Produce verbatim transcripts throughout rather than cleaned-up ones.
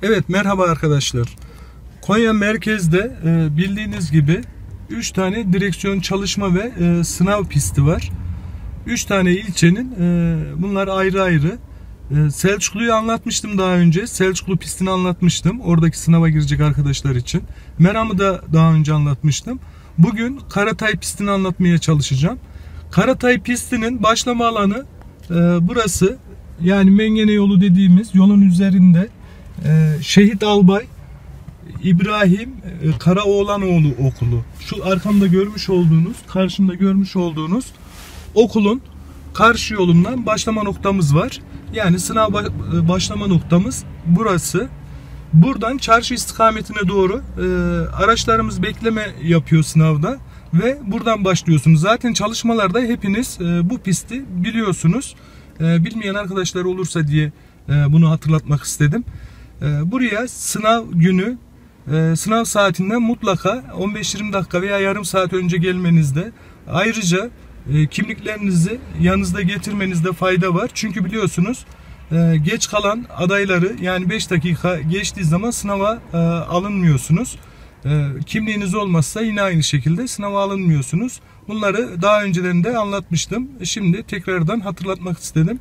Evet, merhaba arkadaşlar. Konya merkezde e, bildiğiniz gibi üç tane direksiyon çalışma ve e, sınav pisti var. üç tane ilçenin e, bunlar ayrı ayrı. E, Selçuklu'yu anlatmıştım daha önce. Selçuklu pistini anlatmıştım. Oradaki sınava girecek arkadaşlar için. Meram'ı da daha önce anlatmıştım. Bugün Karatay pistini anlatmaya çalışacağım. Karatay pistinin başlama alanı e, burası. Yani Mengene yolu dediğimiz yolun üzerinde e, Şehit Albay İbrahim e, Karaoğlanoğlu okulu. Şu arkamda görmüş olduğunuz, karşımda görmüş olduğunuz okulun karşı yolundan başlama noktamız var. Yani sınav başlama noktamız burası. Buradan çarşı istikametine doğru e, araçlarımız bekleme yapıyor sınavda ve buradan başlıyorsunuz. Zaten çalışmalarda hepiniz e, bu pisti biliyorsunuz. E, bilmeyen arkadaşlar olursa diye e, bunu hatırlatmak istedim. E, buraya sınav günü e, sınav saatinden mutlaka on beş yirmi dakika veya yarım saat önce gelmenizde, ayrıca e, kimliklerinizi yanınızda getirmenizde fayda var. Çünkü biliyorsunuz e, geç kalan adayları, yani beş dakika geçtiği zaman sınava e, alınmıyorsunuz. E, kimliğiniz olmazsa yine aynı şekilde sınava alınmıyorsunuz. Bunları daha önceden de anlatmıştım. Şimdi tekrardan hatırlatmak istedim.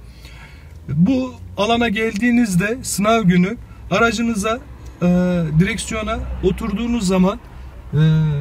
Bu alana geldiğinizde sınav günü aracınıza e, direksiyona oturduğunuz zaman e,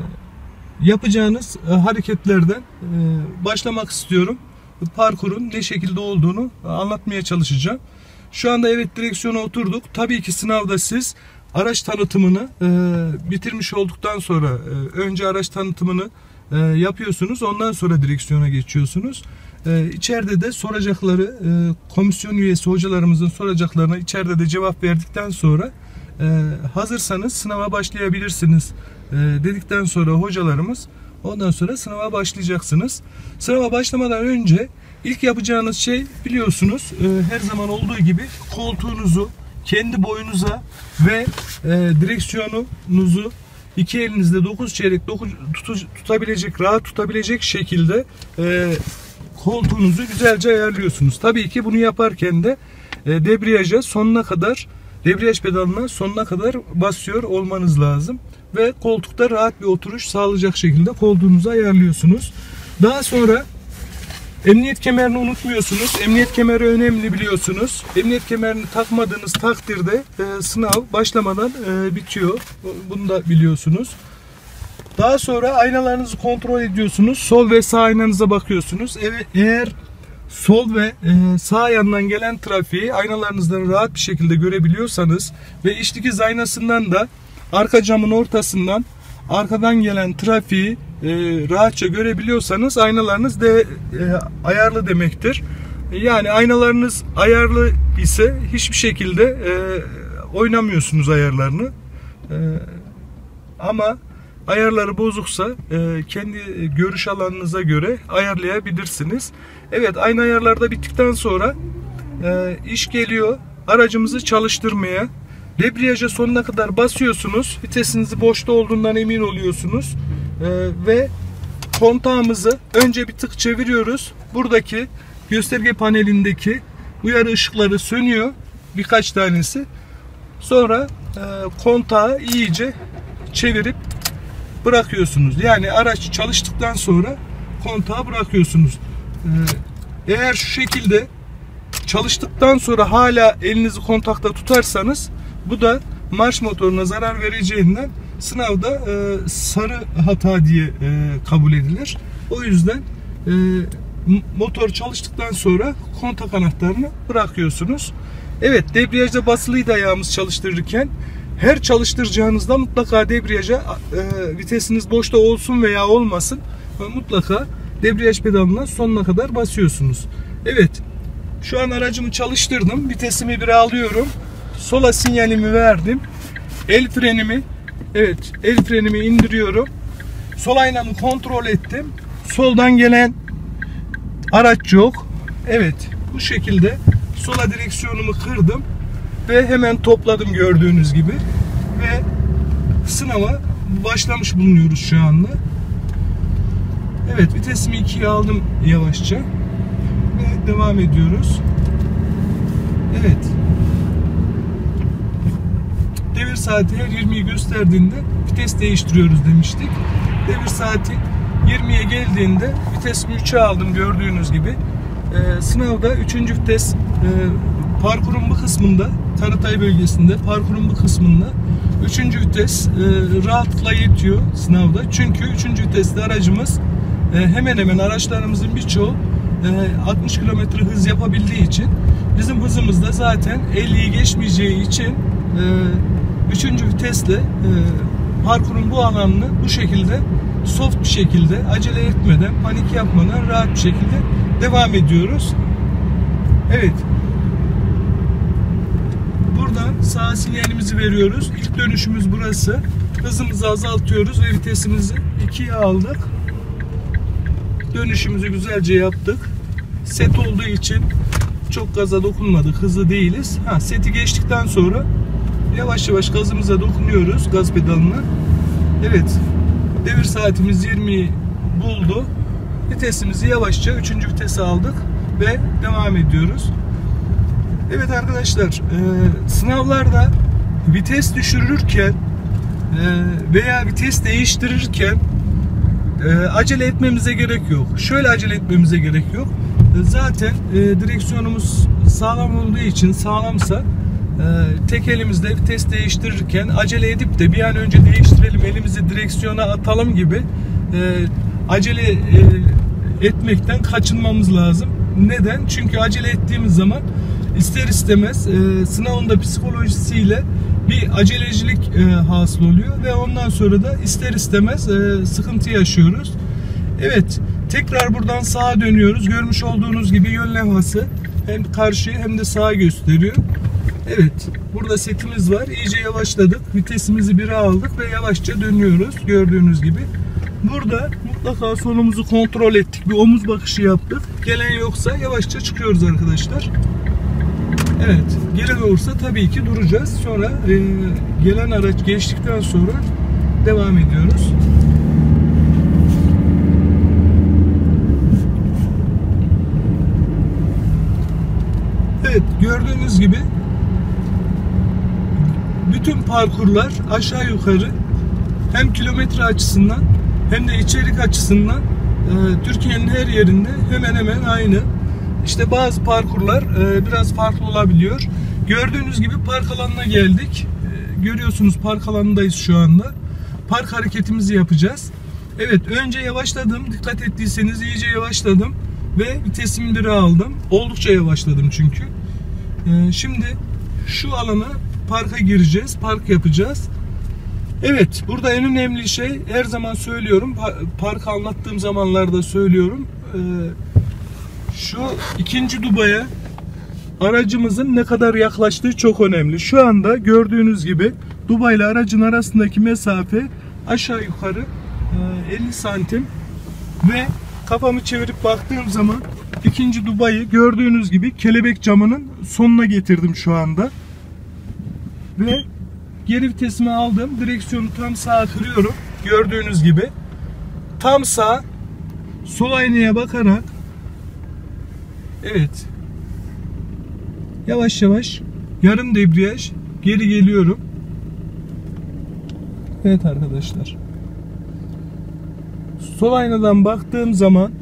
yapacağınız e, hareketlerden e, başlamak istiyorum. Parkurun ne şekilde olduğunu anlatmaya çalışacağım. Şu anda evet, direksiyona oturduk. Tabii ki sınavda siz araç tanıtımını e, bitirmiş olduktan sonra e, önce araç tanıtımını e, yapıyorsunuz. Ondan sonra direksiyona geçiyorsunuz. E, içeride de soracakları e, komisyon üyesi hocalarımızın soracaklarına içeride de cevap verdikten sonra e, hazırsanız sınava başlayabilirsiniz e, dedikten sonra hocalarımız, ondan sonra sınava başlayacaksınız. Sınava başlamadan önce ilk yapacağınız şey, biliyorsunuz e, her zaman olduğu gibi koltuğunuzu kendi boyunuza ve e, direksiyonunuzu iki elinizde dokuz çeyrek dokuz tutabilecek, rahat tutabilecek şekilde e, koltuğunuzu güzelce ayarlıyorsunuz. Tabii ki bunu yaparken de e, debriyaja sonuna kadar, debriyaj pedalına sonuna kadar basıyor olmanız lazım ve koltukta rahat bir oturuş sağlayacak şekilde koltuğunuzu ayarlıyorsunuz. Daha sonra emniyet kemerini unutmuyorsunuz. Emniyet kemeri önemli, biliyorsunuz. Emniyet kemerini takmadığınız takdirde e, sınav başlamadan e, bitiyor. Bunu da biliyorsunuz. Daha sonra aynalarınızı kontrol ediyorsunuz. Sol ve sağ aynanıza bakıyorsunuz. Evet, eğer sol ve e, sağ yandan gelen trafiği aynalarınızdan rahat bir şekilde görebiliyorsanız ve iç dikiz aynasından da arka camın ortasından arkadan gelen trafiği e, rahatça görebiliyorsanız aynalarınız de e, ayarlı demektir. Yani aynalarınız ayarlı ise hiçbir şekilde e, oynamıyorsunuz ayarlarını. E, ama ayarları bozuksa e, kendi görüş alanınıza göre ayarlayabilirsiniz. Evet, ayna ayarlarda bittikten sonra e, iş geliyor aracımızı çalıştırmaya. Debriyaja sonuna kadar basıyorsunuz. Vitesinizi boşta olduğundan emin oluyorsunuz. Ee, ve kontağımızı önce bir tık çeviriyoruz. Buradaki gösterge panelindeki uyarı ışıkları sönüyor. Birkaç tanesi. Sonra e, kontağı iyice çevirip bırakıyorsunuz. Yani araç çalıştıktan sonra kontağı bırakıyorsunuz. Ee, eğer şu şekilde çalıştıktan sonra hala elinizi kontakta tutarsanız, bu da marş motoruna zarar vereceğinden sınavda e, sarı hata diye e, kabul edilir. O yüzden e, motor çalıştıktan sonra kontak anahtarını bırakıyorsunuz. Evet, debriyajda basılıydı ayağımız çalıştırırken. Her çalıştıracağınızda mutlaka debriyaja e, vitesiniz boşta olsun veya olmasın, mutlaka debriyaj pedalına sonuna kadar basıyorsunuz. Evet, şu an aracımı çalıştırdım. Vitesimi bire alıyorum. Sola sinyalimi verdim. El frenimi, evet, el frenimi indiriyorum. Sol aynamı kontrol ettim. Soldan gelen araç yok. Evet, bu şekilde sola direksiyonumu kırdım ve hemen topladım gördüğünüz gibi ve sınava başlamış bulunuyoruz şu anda. Evet, vitesimi ikiye aldım yavaşça ve devam ediyoruz. Evet. devir saati her yirmiyi gösterdiğinde vites değiştiriyoruz demiştik. Devir saati yirmiye geldiğinde vitesimi üçe aldım gördüğünüz gibi. Ee, sınavda üçüncü vites e, parkurun bu kısmında, Karatay bölgesinde parkurun bu kısmında üçüncü vites e, rahatlıkla yetiyor sınavda. Çünkü üçüncü viteste aracımız e, hemen hemen araçlarımızın birçoğu e, altmış kilometre hız yapabildiği için, bizim hızımız da zaten elliyi geçmeyeceği için e, üçüncü vitesle e, parkurun bu alanını bu şekilde soft bir şekilde, acele etmeden, panik yapmadan rahat bir şekilde devam ediyoruz. Evet. Buradan sağ sinyalimizi veriyoruz. İlk dönüşümüz burası. Hızımızı azaltıyoruz ve vitesimizi ikiye aldık. Dönüşümüzü güzelce yaptık. Set olduğu için çok gaza dokunmadık. Hızlı değiliz. Ha, seti geçtikten sonra yavaş yavaş gazımıza dokunuyoruz. Gaz pedalına. Evet. Devir saatimiz yirmiyi buldu. Vitesimizi yavaşça üçüncü vitese aldık ve devam ediyoruz. Evet arkadaşlar, e, sınavlarda vites düşürürken e, veya vites değiştirirken e, acele etmemize gerek yok. Şöyle acele etmemize gerek yok. E, zaten e, direksiyonumuz sağlam olduğu için, sağlamsa e, tek elimizle vites değiştirirken acele edip de bir an önce değiştirelim, elimizi direksiyona atalım gibi e, acele e, etmekten kaçınmamız lazım. Neden? Çünkü acele ettiğimiz zaman ister istemez e, sınavın da psikolojisiyle bir acelecilik e, hasıl oluyor ve ondan sonra da ister istemez e, sıkıntı yaşıyoruz. Evet, tekrar buradan sağa dönüyoruz. Görmüş olduğunuz gibi yön levhası hem karşı hem de sağa gösteriyor. Evet, burada setimiz var. İyice yavaşladık. Vitesimizi bire aldık ve yavaşça dönüyoruz. Gördüğünüz gibi. Burada mutlaka solumuzu kontrol ettik. Bir omuz bakışı yaptık. Gelen yoksa yavaşça çıkıyoruz arkadaşlar. Evet, gelen olursa tabii ki duracağız. Sonra e, gelen araç geçtikten sonra devam ediyoruz. Evet, gördüğünüz gibi bütün parkurlar aşağı yukarı hem kilometre açısından hem de içerik açısından e, Türkiye'nin her yerinde hemen hemen aynı. İşte bazı parkurlar e, biraz farklı olabiliyor. Gördüğünüz gibi park alanına geldik. E, görüyorsunuz park alanındayız şu anda. Park hareketimizi yapacağız. Evet, önce yavaşladım. Dikkat ettiyseniz iyice yavaşladım ve vitesimi bire aldım. Oldukça yavaşladım çünkü. E, şimdi şu alana parka gireceğiz. Park yapacağız. Evet, burada en önemli şey, her zaman söylüyorum, park anlattığım zamanlarda söylüyorum. E, Şu ikinci dubaya aracımızın ne kadar yaklaştığı çok önemli. Şu anda gördüğünüz gibi duba ile aracın arasındaki mesafe aşağı yukarı elli santim ve kafamı çevirip baktığım zaman ikinci dubayı gördüğünüz gibi kelebek camının sonuna getirdim şu anda. Ve geri vitesimi aldım. Direksiyonu tam sağa kırıyorum. Gördüğünüz gibi tam sağ, sol aynaya bakarak, evet, yavaş yavaş yarım debriyaj geri geliyorum. Evet arkadaşlar, sol aynadan baktığım zaman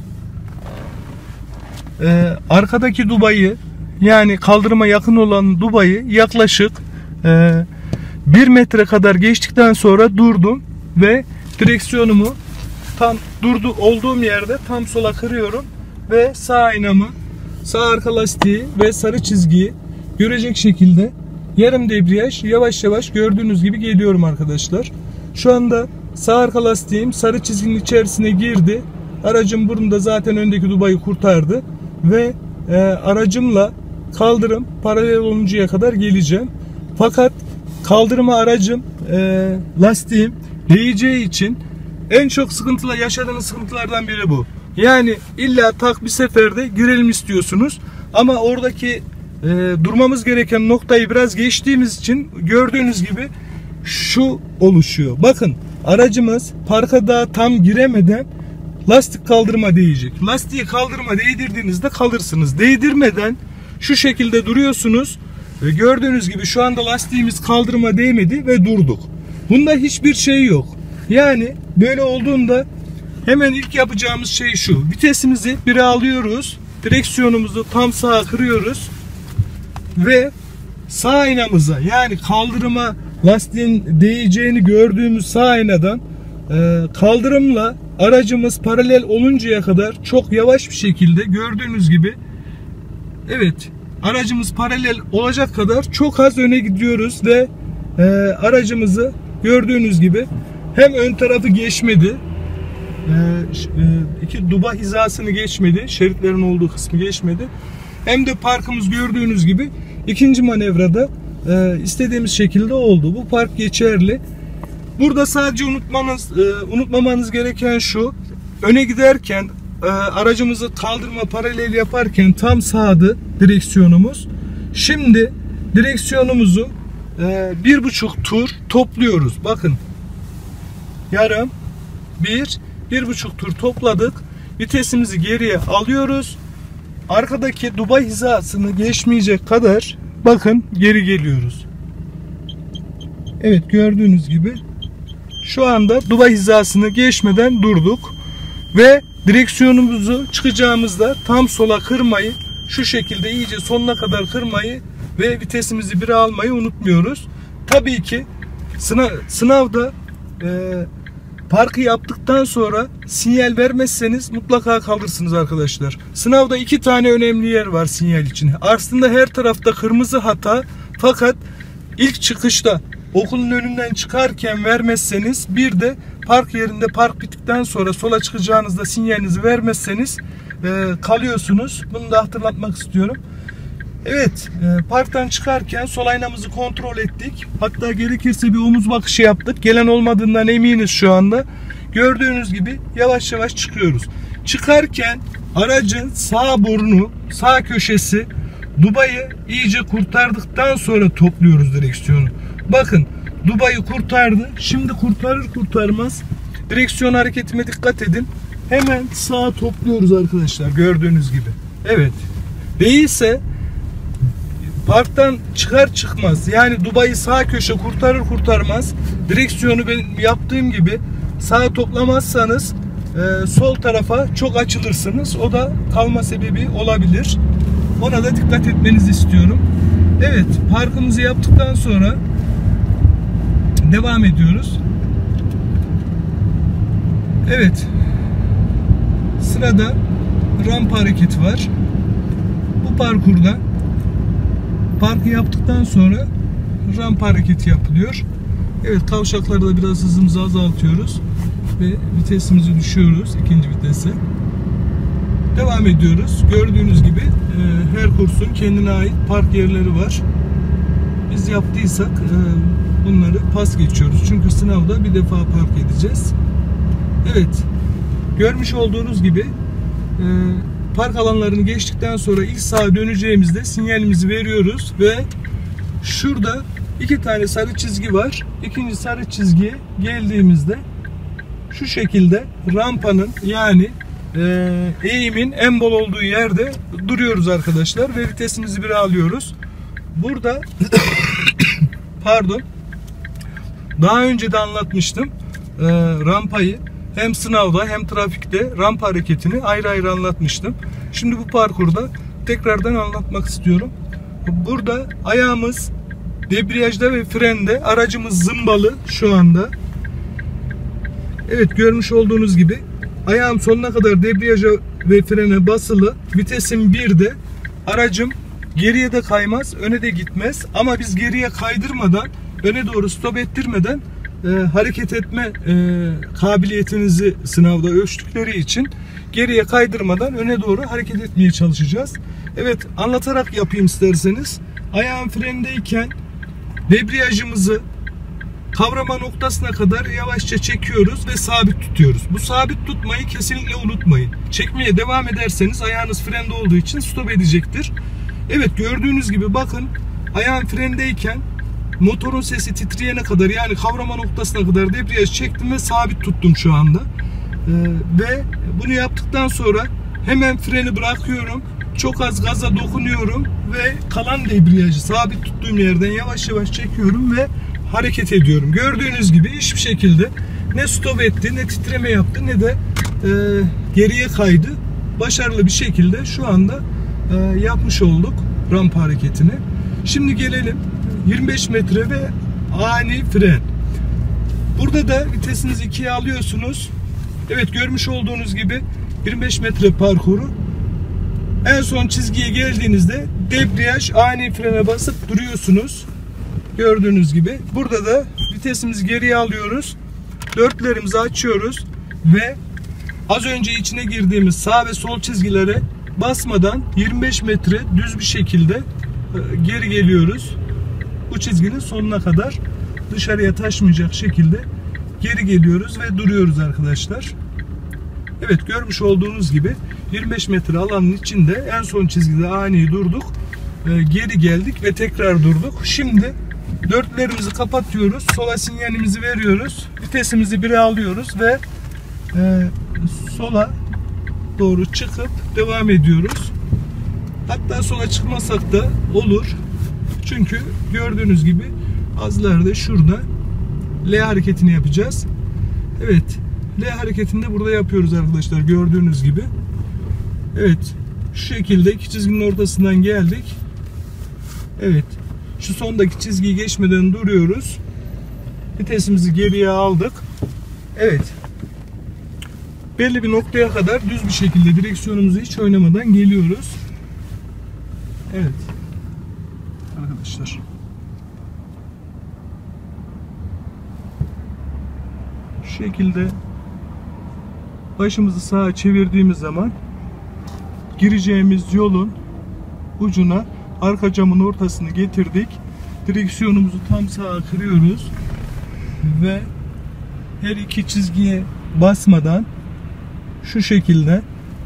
e, arkadaki dubayı, yani kaldırıma yakın olan dubayı yaklaşık e, bir metre kadar geçtikten sonra durdum ve direksiyonumu tam durdu olduğum yerde tam sola kırıyorum ve sağ aynamı, sağ arka lastiği ve sarı çizgiyi görecek şekilde yarım debriyaj yavaş yavaş gördüğünüz gibi geliyorum arkadaşlar. Şu anda sağ arka lastiğim sarı çizginin içerisine girdi. Aracım burnunda zaten öndeki dubayı kurtardı ve e, aracımla kaldırım paralel oluncaya kadar geleceğim. Fakat kaldırıma aracım e, lastiğim değeceği için en çok sıkıntıla yaşadığınız sıkıntılardan biri bu. Yani illa tak bir seferde girelim istiyorsunuz ama oradaki e, durmamız gereken noktayı biraz geçtiğimiz için gördüğünüz gibi şu oluşuyor. Bakın, aracımız parka daha tam giremeden lastik kaldırıma değecek. Lastiği kaldırıma değdirdiğinizde kalırsınız. Değdirmeden şu şekilde duruyorsunuz Ve gördüğünüz gibi şu anda lastiğimiz kaldırıma değmedi ve durduk. Bunda hiçbir şey yok. Yani böyle olduğunda hemen ilk yapacağımız şey şu. Vitesimizi bire alıyoruz. Direksiyonumuzu tam sağa kırıyoruz. Ve sağ aynamıza, yani kaldırıma lastiğin değeceğini gördüğümüz sağ aynadan e, kaldırımla aracımız paralel oluncaya kadar çok yavaş bir şekilde, gördüğünüz gibi, evet, aracımız paralel olacak kadar çok az öne gidiyoruz ve e, aracımızı gördüğünüz gibi hem ön tarafı geçmedi, e, iki duba hizasını geçmedi, şeritlerin olduğu kısmı geçmedi, hem de parkımız gördüğünüz gibi ikinci manevrada e, istediğimiz şekilde oldu. Bu park geçerli. Burada sadece unutmanız, e, unutmamanız gereken şu: öne giderken e, aracımızı kaldırma paralel yaparken tam sağdı direksiyonumuz. Şimdi direksiyonumuzu e, bir buçuk tur topluyoruz. Bakın, yarım, bir, bir buçuk tur topladık. Vitesimizi geriye alıyoruz. Arkadaki duba hizasını geçmeyecek kadar, bakın, geri geliyoruz. Evet, gördüğünüz gibi şu anda duba hizasını geçmeden durduk ve direksiyonumuzu çıkacağımızda tam sola kırmayı, şu şekilde iyice sonuna kadar kırmayı ve vitesimizi bire almayı unutmuyoruz. Tabii ki sınav, sınavda e, parkı yaptıktan sonra sinyal vermezseniz mutlaka kalırsınız arkadaşlar. Sınavda iki tane önemli yer var sinyal için. Aslında her tarafta kırmızı hata, fakat ilk çıkışta okulun önünden çıkarken vermezseniz, bir de park yerinde park bittikten sonra sola çıkacağınızda sinyalinizi vermezseniz e, kalıyorsunuz. Bunu da hatırlatmak istiyorum. Evet, e, parktan çıkarken sol aynamızı kontrol ettik. Hatta gerekirse bir omuz bakışı yaptık. Gelen olmadığından eminiz şu anda. Gördüğünüz gibi yavaş yavaş çıkıyoruz. Çıkarken aracın sağ burnu, sağ köşesi dubayı iyice kurtardıktan sonra topluyoruz direksiyonu. Bakın, dubayı kurtardı. Şimdi kurtarır kurtarmaz direksiyon hareketime dikkat edin. Hemen sağa topluyoruz arkadaşlar, gördüğünüz gibi. Evet. Değilse parktan çıkar çıkmaz, yani dubayı sağ köşe kurtarır kurtarmaz direksiyonu benim yaptığım gibi sağa toplamazsanız e, sol tarafa çok açılırsınız. O da kalma sebebi olabilir. Ona da dikkat etmenizi istiyorum. Evet, parkımızı yaptıktan sonra devam ediyoruz. Evet, sırada rampa hareketi var. Bu parkurda parkı yaptıktan sonra rampa hareketi yapılıyor. Evet, kavşaklarda biraz hızımızı azaltıyoruz ve vitesimizi düşüyoruz ikinci vitese. Devam ediyoruz. Gördüğünüz gibi e, her kursun kendine ait park yerleri var. Biz yaptıysak e, bunları pas geçiyoruz. Çünkü sınavda bir defa park edeceğiz. Evet, görmüş olduğunuz gibi e, park alanlarını geçtikten sonra ilk sağa döneceğimizde sinyalimizi veriyoruz ve şurada iki tane sarı çizgi var. İkinci sarı çizgiye geldiğimizde şu şekilde rampanın, yani e, eğimin en bol olduğu yerde duruyoruz arkadaşlar ve vitesimizi bire alıyoruz. Burada pardon, daha önce de anlatmıştım e, rampayı. Hem sınavda hem trafikte rampa hareketini ayrı ayrı anlatmıştım. Şimdi bu parkurda tekrardan anlatmak istiyorum. Burada ayağımız debriyajda ve frende, aracımız zımbalı şu anda. Evet, görmüş olduğunuz gibi ayağım sonuna kadar debriyaja ve frene basılı. Vitesim birde. Aracım geriye de kaymaz, öne de gitmez. Ama biz geriye kaydırmadan, öne doğru stop ettirmeden e, hareket etme e, kabiliyetinizi sınavda ölçtükleri için geriye kaydırmadan öne doğru hareket etmeye çalışacağız. Evet, anlatarak yapayım isterseniz. Ayağım frendeyken debriyajımızı kavrama noktasına kadar yavaşça çekiyoruz ve sabit tutuyoruz. Bu sabit tutmayı kesinlikle unutmayın. Çekmeye devam ederseniz ayağınız frende olduğu için stop edecektir. Evet, gördüğünüz gibi bakın, ayağım frendeyken motorun sesi titreyene kadar, yani kavrama noktasına kadar debriyaj çektim ve sabit tuttum şu anda. Ee, ve bunu yaptıktan sonra Hemen freni bırakıyorum. Çok az gaza dokunuyorum ve kalan debriyajı sabit tuttuğum yerden yavaş yavaş çekiyorum ve hareket ediyorum. Gördüğünüz gibi hiçbir şekilde ne stop etti, ne titreme yaptı, ne de e, geriye kaydı. Başarılı bir şekilde şu anda e, yapmış olduk rampa hareketini. Şimdi gelelim yirmi beş metre ve ani fren. Burada da vitesinizi ikiye alıyorsunuz. Evet, görmüş olduğunuz gibi yirmi beş metre parkuru. En son çizgiye geldiğinizde debriyaj, ani frene basıp duruyorsunuz. Gördüğünüz gibi. Burada da vitesimizi geriye alıyoruz. Dörtlerimizi açıyoruz ve az önce içine girdiğimiz sağ ve sol çizgilere basmadan yirmi beş metre düz bir şekilde geri geliyoruz. Bu çizginin sonuna kadar dışarıya taşmayacak şekilde geri geliyoruz ve duruyoruz arkadaşlar. Evet, görmüş olduğunuz gibi yirmi beş metre alanın içinde en son çizgide ani durduk. Geri geldik ve tekrar durduk. Şimdi dörtlerimizi kapatıyoruz. Sola sinyalimizi veriyoruz. Vitesimizi bire alıyoruz ve e, sola doğru çıkıp devam ediyoruz. Hatta sola çıkmasak da olur. Çünkü gördüğünüz gibi az ileride şurada L hareketini yapacağız. Evet, L hareketini de burada yapıyoruz arkadaşlar, gördüğünüz gibi. Evet, şu şekilde iki çizginin ortasından geldik. Evet, şu sondaki çizgiyi geçmeden duruyoruz. Vitesimizi geriye aldık. Evet, belli bir noktaya kadar düz bir şekilde direksiyonumuzu hiç oynamadan geliyoruz. Evet arkadaşlar, şu şekilde başımızı sağa çevirdiğimiz zaman gireceğimiz yolun ucuna arka camın ortasını getirdik. Direksiyonumuzu tam sağa kırıyoruz ve her iki çizgiye basmadan şu şekilde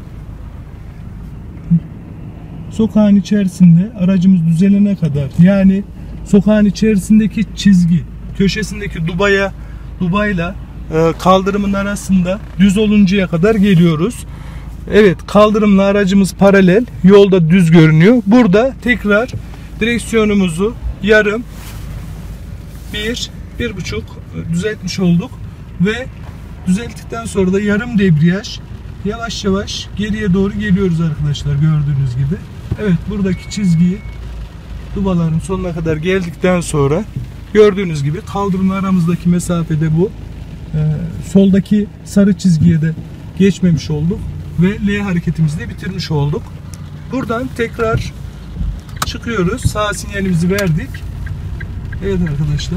sokağın içerisinde aracımız düzelene kadar, yani sokağın içerisindeki çizgi köşesindeki dubaya dubayla e, kaldırımın arasında düz oluncaya kadar geliyoruz. Evet, kaldırımla aracımız paralel, yolda düz görünüyor. Burada tekrar direksiyonumuzu yarım, bir, bir buçuk düzeltmiş olduk ve düzelttikten sonra da yarım debriyaj yavaş yavaş geriye doğru geliyoruz arkadaşlar, gördüğünüz gibi. Evet, buradaki çizgiyi dubaların sonuna kadar geldikten sonra gördüğünüz gibi kaldırımla aramızdaki mesafede bu. Ee, soldaki sarı çizgiye de geçmemiş olduk ve L hareketimizi de bitirmiş olduk. Buradan tekrar çıkıyoruz. Sağ sinyalimizi verdik. Evet arkadaşlar.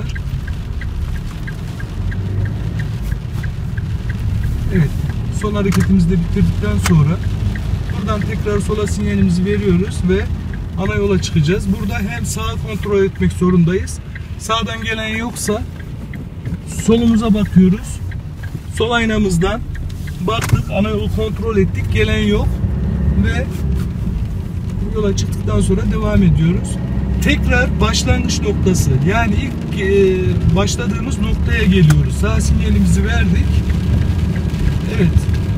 Evet, sol hareketimizi de bitirdikten sonra buradan tekrar sola sinyalimizi veriyoruz ve ana yola çıkacağız. Burada hem sağa kontrol etmek zorundayız. Sağdan gelen yoksa solumuza bakıyoruz. Sol aynamızdan baktık, ana yolu kontrol ettik, gelen yok ve yola çıktıktan sonra devam ediyoruz. Tekrar başlangıç noktası, yani ilk e, başladığımız noktaya geliyoruz. Sağ sinyalimizi verdik. Evet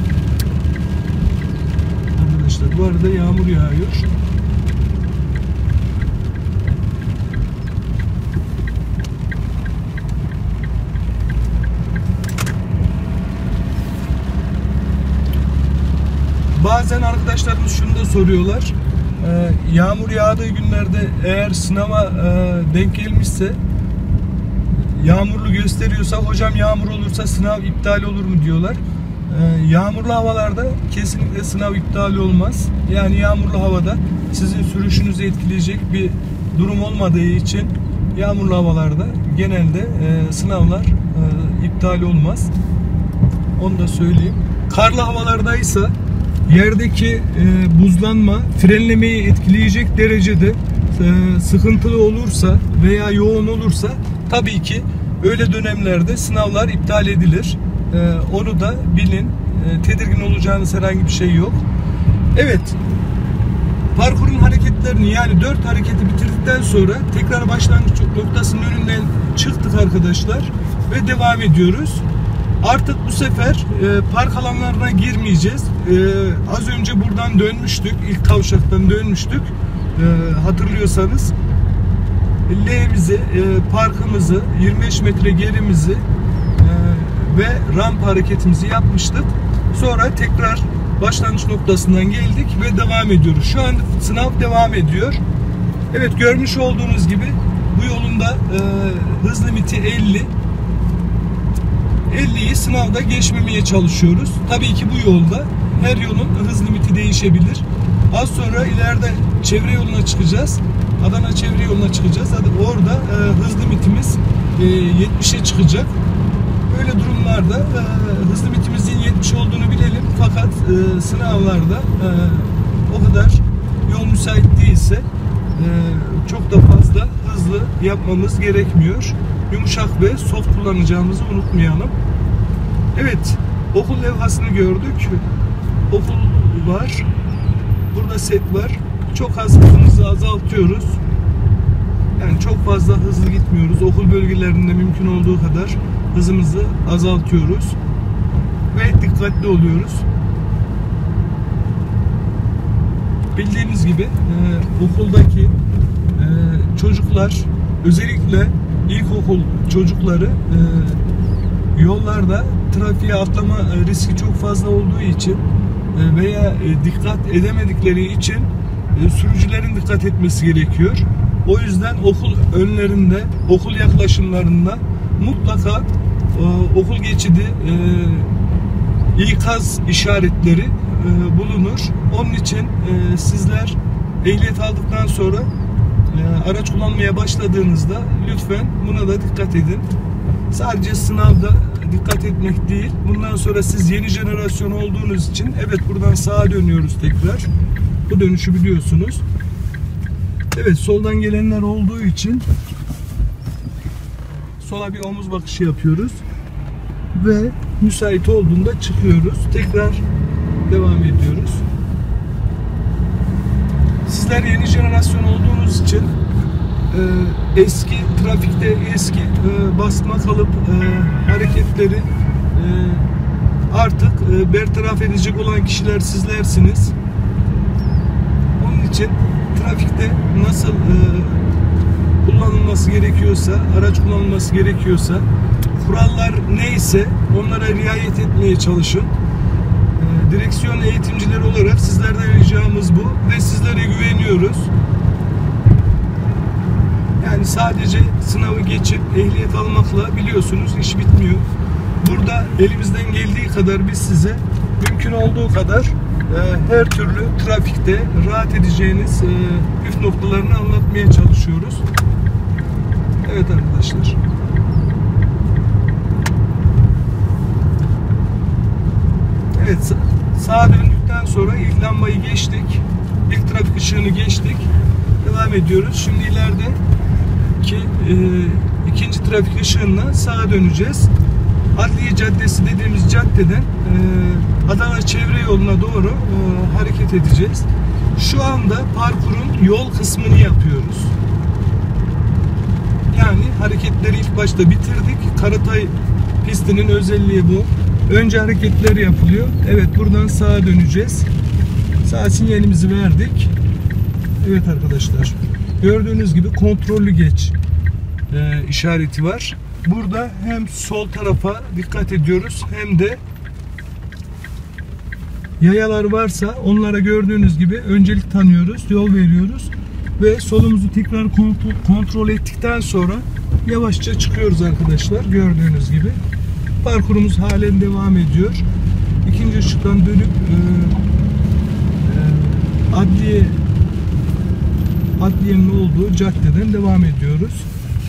arkadaşlar, bu arada yağmur yağıyor. Bazen arkadaşlarımız şunu da soruyorlar. Ee, yağmur yağdığı günlerde eğer sınava e, denk gelmişse, yağmurlu gösteriyorsa, hocam yağmur olursa sınav iptal olur mu diyorlar. Ee, yağmurlu havalarda kesinlikle sınav iptal olmaz. Yani yağmurlu havada sizin sürüşünüzü etkileyecek bir durum olmadığı için yağmurlu havalarda genelde e, sınavlar e, iptal olmaz. Onu da söyleyeyim. Karlı havalardaysa yerdeki e, buzlanma frenlemeyi etkileyecek derecede e, sıkıntılı olursa veya yoğun olursa tabii ki öyle dönemlerde sınavlar iptal edilir. E, onu da bilin. E, tedirgin olacağınız herhangi bir şey yok. Evet. Parkurun hareketlerini, yani dört hareketi bitirdikten sonra tekrar başlangıç noktasının önünden çıktık arkadaşlar ve devam ediyoruz. Artık bu sefer e, park alanlarına girmeyeceğiz. E, az önce buradan dönmüştük. İlk kavşaktan dönmüştük. E, hatırlıyorsanız. L'mizi, e, parkımızı, yirmi beş metre gerimizi e, ve ramp hareketimizi yapmıştık. Sonra tekrar başlangıç noktasından geldik ve devam ediyoruz. Şu an sınav devam ediyor. Evet, görmüş olduğunuz gibi bu yolunda e, hız limiti elli. elliyi sınavda geçmemeye çalışıyoruz. Tabii ki bu yolda her yolun hız limiti değişebilir. Az sonra ileride çevre yoluna çıkacağız. Adana çevre yoluna çıkacağız. Orada e, hız limitimiz e, yetmişe çıkacak. Böyle durumlarda e, hız limitimizin yetmiş olduğunu bilelim. Fakat e, sınavlarda e, o kadar yol müsait değilse e, çok da fazla hızlı yapmamız gerekmiyor. Yumuşak ve soft kullanacağımızı unutmayalım. Evet, okul levhasını gördük. Okul var. Burada set var. Çok az hızımızı azaltıyoruz. Yani çok fazla hızlı gitmiyoruz. Okul bölgelerinde mümkün olduğu kadar hızımızı azaltıyoruz. Ve dikkatli oluyoruz. Bildiğiniz gibi e, okuldaki e, çocuklar, özellikle ilkokul çocukları e, yollarda trafiğe atlama riski çok fazla olduğu için e, veya e, dikkat edemedikleri için e, sürücülerin dikkat etmesi gerekiyor. O yüzden okul önlerinde, okul yaklaşımlarında mutlaka e, okul geçidi, e, ikaz işaretleri e, bulunur. Onun için e, sizler ehliyet aldıktan sonra e, araç kullanmaya başladığınızda lütfen buna da dikkat edin. Sadece sınavda dikkat etmek değil. Bundan sonra siz yeni jenerasyon olduğunuz için, evet, buradan sağa dönüyoruz tekrar. Bu dönüşü biliyorsunuz. Evet, soldan gelenler olduğu için sola bir omuz bakışı yapıyoruz ve müsait olduğunda çıkıyoruz. Tekrar devam ediyoruz. Sizler yeni jenerasyon olduğunuz için e, eski trafikte eski e, basma kalıp e, hareketleri e, artık e, bertaraf edecek olan kişiler sizlersiniz. Onun için trafikte nasıl e, kullanılması gerekiyorsa, araç kullanılması gerekiyorsa, kurallar neyse onlara riayet etmeye çalışın. E, direksiyon eğitimcileri olarak sizlerden ricamız bu ve sizlere güveniyoruz. Yani sadece sınavı geçip ehliyet almakla biliyorsunuz iş bitmiyor. Burada elimizden geldiği kadar biz size mümkün olduğu kadar e, her türlü trafikte rahat edeceğiniz e, püf noktalarını anlatmaya çalışıyoruz. Evet arkadaşlar. Evet, sağa döndükten sonra ilk lambayı geçtik. İlk trafik ışığını geçtik. Devam ediyoruz. Şimdi ileride ki e, ikinci trafik ışığından sağa döneceğiz. Adliye Caddesi dediğimiz caddeden e, Adana çevre yoluna doğru e, hareket edeceğiz. Şu anda parkurun yol kısmını yapıyoruz. Yani hareketleri ilk başta bitirdik. Karatay pistinin özelliği bu. Önce hareketler yapılıyor. Evet, buradan sağa döneceğiz. Sağ sinyalimizi verdik. Evet arkadaşlar. Gördüğünüz gibi kontrollü geç e, işareti var. Burada hem sol tarafa dikkat ediyoruz hem de yayalar varsa onlara gördüğünüz gibi öncelik tanıyoruz, yol veriyoruz ve solumuzu tekrar kontrol, kontrol ettikten sonra yavaşça çıkıyoruz arkadaşlar. Gördüğünüz gibi parkurumuz halen devam ediyor. İkinci ışıktan dönüp e, e, adliye adliyenin olduğu caddeden devam ediyoruz.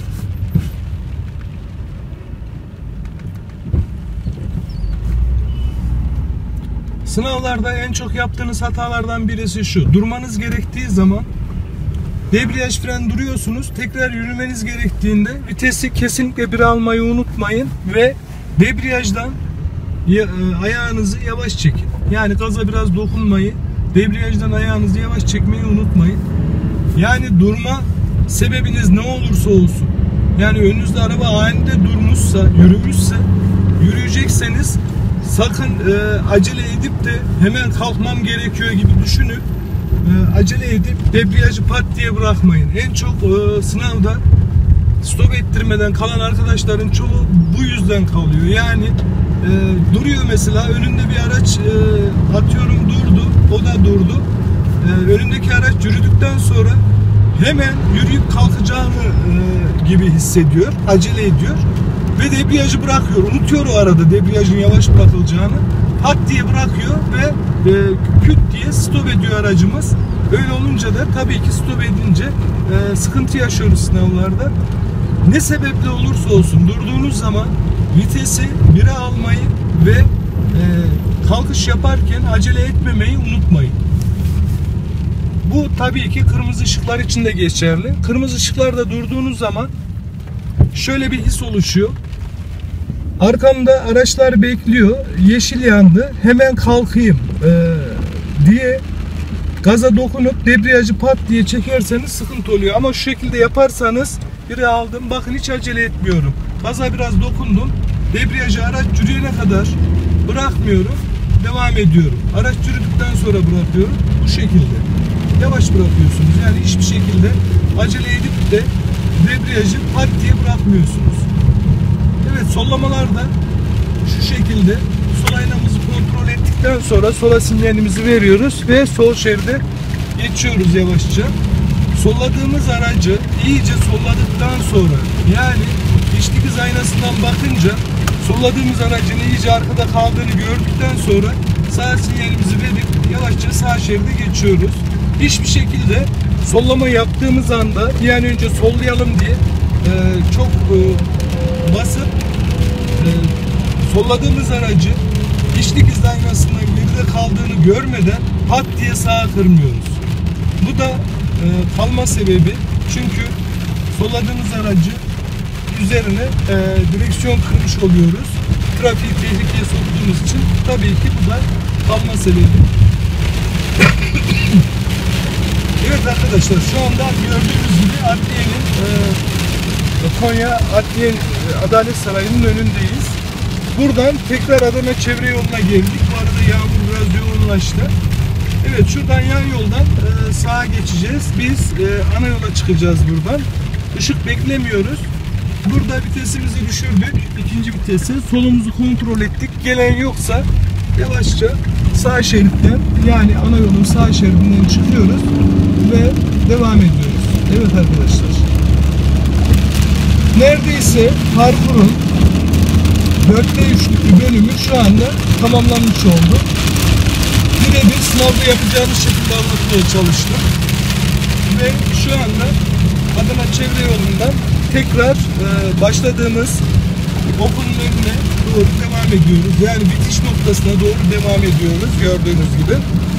Sınavlarda en çok yaptığınız hatalardan birisi şu: durmanız gerektiği zaman debriyaj fren duruyorsunuz, tekrar yürümeniz gerektiğinde vitesi kesinlikle bir almayı unutmayın ve debriyajdan ayağınızı yavaş çekin. Yani gaza biraz dokunmayı, debriyajdan ayağınızı yavaş çekmeyi unutmayın. Yani durma sebebiniz ne olursa olsun, yani önünüzde araba aninde durmuşsa, yürümüşse yürüyecekseniz sakın e, acele edip de hemen kalkmam gerekiyor gibi düşünüp e, acele edip debriyajı pat diye bırakmayın. En çok e, sınavda stop ettirmeden kalan arkadaşların çoğu bu yüzden kalıyor. Yani e, duruyor mesela, önünde bir araç e, atıyorum durdu, o da durdu. E, önündeki araç yürüdükten sonra hemen yürüyüp kalkacağını e, gibi hissediyor, acele ediyor ve debriyajı bırakıyor. Unutuyor o arada debriyajın yavaş bırakılacağını. Pat diye bırakıyor ve e, küt diye stop ediyor aracımız. Öyle olunca da tabii ki stop edince e, sıkıntı yaşıyoruz sınavlarda. Ne sebeple olursa olsun durduğunuz zaman vitesi bire almayı ve e, kalkış yaparken acele etmemeyi unutmayın. Bu tabii ki kırmızı ışıklar için de geçerli. Kırmızı ışıklarda durduğunuz zaman şöyle bir his oluşuyor. Arkamda araçlar bekliyor, yeşil yandı, hemen kalkayım e, diye gaza dokunup debriyajı pat diye çekerseniz sıkıntı oluyor. Ama şu şekilde yaparsanız, biri aldım, bakın hiç acele etmiyorum, gaza biraz dokundum, debriyajı araç yürüyene kadar bırakmıyorum, devam ediyorum. Araç yürüdükten sonra bırakıyorum. Bu şekilde yavaş bırakıyorsunuz. Yani hiçbir şekilde acele edip de debriyajı pat diye bırakmıyorsunuz. Evet, sollamalarda şu şekilde sol aynamızı kontrol ettikten sonra sola sinyalimizi veriyoruz ve sol şeride geçiyoruz yavaşça. Solladığımız aracı iyice solladıktan sonra, yani iç dikiz aynasından bakınca solladığımız aracın iyice arkada kaldığını gördükten sonra sağ sinyalimizi verip yavaşça sağ şeride geçiyoruz. Hiçbir şekilde sollama yaptığımız anda bir an önce sollayalım diye e, çok e, basıp e, solladığımız aracı iç dikiz aynasından geride kaldığını görmeden pat diye sağa kırmıyoruz. Bu da e, kalma sebebi, çünkü solladığımız aracı üzerine e, direksiyon kırmış oluyoruz. Trafiği tehlikeye soktuğumuz için tabii ki bu da kalma sebebi. Evet arkadaşlar, şu anda gördüğünüz gibi Adliye'nin e, Konya Adliye Adalet Sarayı'nın önündeyiz. Buradan tekrar Adana çevre yoluna geldik. Bu arada yağmur biraz yoğunlaştı. Evet, şuradan yan yoldan e, sağa geçeceğiz. Biz e, ana yola çıkacağız buradan. Işık beklemiyoruz. Burada vitesimizi düşürdük. İkinci vitesi. Solumuzu kontrol ettik. Gelen yoksa yavaşça sağ şeritten, yani ana yolun sağ şeridinden çıkıyoruz ve devam ediyoruz. Evet arkadaşlar, neredeyse parkurun dörtte üçlük bir bölümü şu anda tamamlanmış oldu. Birebir sınavda yapacağımız şekilde anlatmaya çalıştım ve şu anda Adana çevre yolundan tekrar e, başladığımız okulun önüne doğru devam ediyoruz. Yani bitiş noktasına doğru devam ediyoruz gördüğünüz gibi.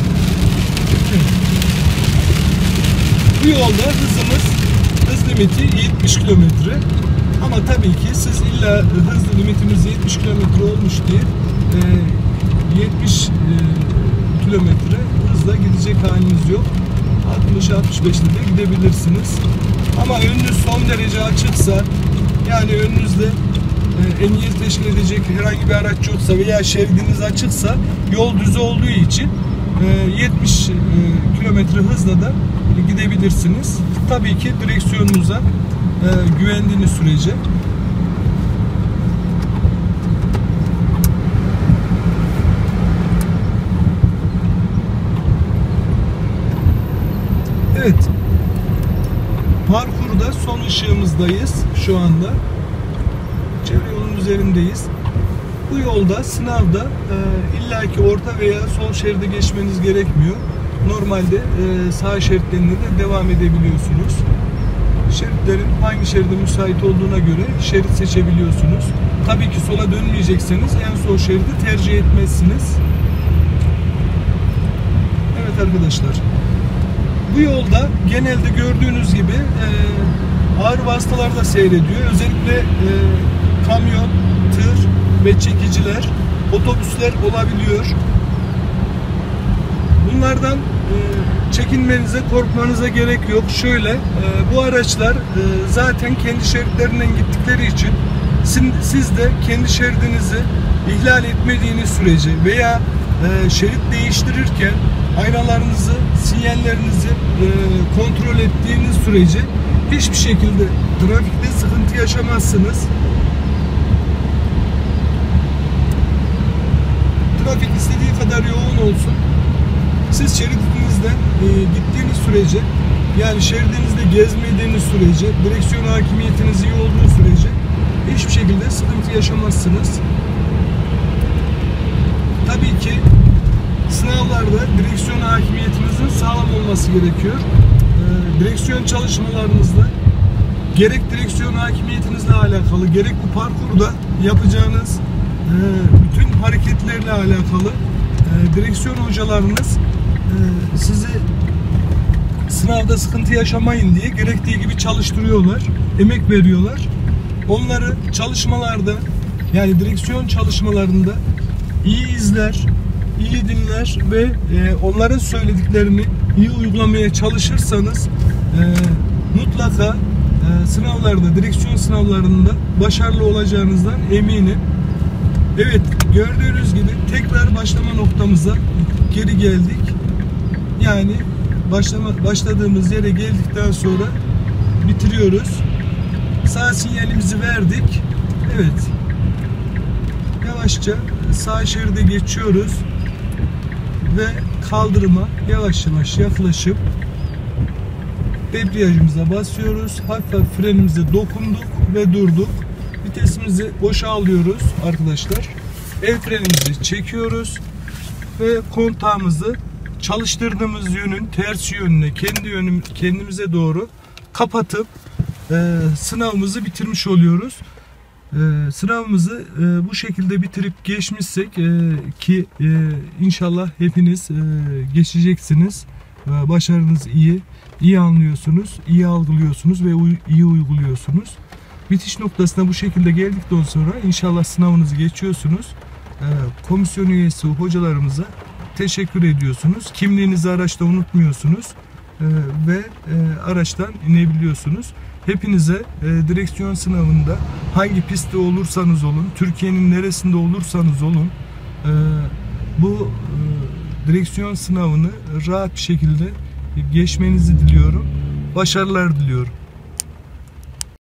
Bu yolda hızımız, hız limiti yetmiş kilometre. Ama tabii ki siz illa hız limitimiz yetmiş kilometre olmuş diye e, yetmiş e, kilometre hızla gidecek haliniz yok. altmış altmış beşte de gidebilirsiniz. Ama önünüz son derece açıksa, yani önünüzde e, emniyet teşkil edecek herhangi bir araç yoksa veya şeridiniz açıksa, yol düz olduğu için e, yetmiş e, kilometre hızla da gidebilirsiniz. Tabii ki direksiyonunuza e, güvendiğiniz sürece. Evet, parkurda son ışığımızdayız şu anda. Çevre yolunun üzerindeyiz. Bu yolda sınavda e, illaki orta veya sol şeride geçmeniz gerekmiyor. Normalde e, sağ şeritlerinde de devam edebiliyorsunuz. Şeritlerin hangi şeride müsait olduğuna göre şerit seçebiliyorsunuz. Tabii ki sola dönmeyecekseniz en sol şeridi tercih etmezsiniz. Evet arkadaşlar, bu yolda genelde gördüğünüz gibi e, ağır vasıtalar da seyrediyor. Özellikle e, kamyon, tır ve çekiciler, otobüsler olabiliyor. Bunlardan e, çekinmenize, korkmanıza gerek yok. Şöyle, e, bu araçlar e, zaten kendi şeritlerinden gittikleri için Siz de kendi şeridinizi ihlal etmediğiniz sürece veya e, şerit değiştirirken aynalarınızı, sinyallerinizi e, kontrol ettiğiniz sürece hiçbir şekilde trafikte sıkıntı yaşamazsınız. Trafik istediği kadar yoğun olsun. Siz şeridinizden e, gittiğiniz sürece, yani şeridinizde gezmediğiniz sürece, direksiyon hakimiyetiniz iyi olduğu sürece hiçbir şekilde sıkıntı yaşamazsınız. Tabii ki sınavlarda direksiyon hakimiyetinizin sağlam olması gerekiyor. E, direksiyon çalışmalarınızda gerek direksiyon hakimiyetinizle alakalı, gerek bu parkurda yapacağınız e, bütün hareketlerle alakalı e, direksiyon hocalarınız e, sizi sınavda sıkıntı yaşamayın diye gerektiği gibi çalıştırıyorlar, emek veriyorlar. Onları çalışmalarda, yani direksiyon çalışmalarında iyi izler, iyi dinler ve e, onların söylediklerini iyi uygulamaya çalışırsanız e, mutlaka e, sınavlarda, direksiyon sınavlarında başarılı olacağınızdan eminim. Evet, gördüğünüz gibi tekrar başlama noktamıza geri geldik. Yani başlama, başladığımız yere geldikten sonra bitiriyoruz. Sağ sinyalimizi verdik. Evet. Yavaşça sağ şeride geçiyoruz ve kaldırıma yavaş yavaş yaklaşıp debriyajımıza basıyoruz. Hafif hafif frenimize dokunduk ve durduk. Vitesimizi boşa alıyoruz arkadaşlar. El frenimizi çekiyoruz ve kontağımızı çalıştırdığımız yönün ters yönüne, kendi yönüm, kendimize doğru kapatıp e, sınavımızı bitirmiş oluyoruz. E, sınavımızı e, bu şekilde bitirip geçmişsek e, ki e, inşallah hepiniz e, geçeceksiniz. E, başarınız iyi, iyi anlıyorsunuz, iyi algılıyorsunuz ve uy iyi uyguluyorsunuz. Bitiş noktasına bu şekilde geldikten sonra inşallah sınavınızı geçiyorsunuz. E, komisyon üyesi hocalarımıza teşekkür ediyorsunuz. Kimliğinizi araçta unutmuyorsunuz e, ve e, araçtan inebiliyorsunuz. Hepinize e, direksiyon sınavında hangi pistte olursanız olun, Türkiye'nin neresinde olursanız olun, e, bu e, direksiyon sınavını rahat bir şekilde geçmenizi diliyorum. Başarılar diliyorum.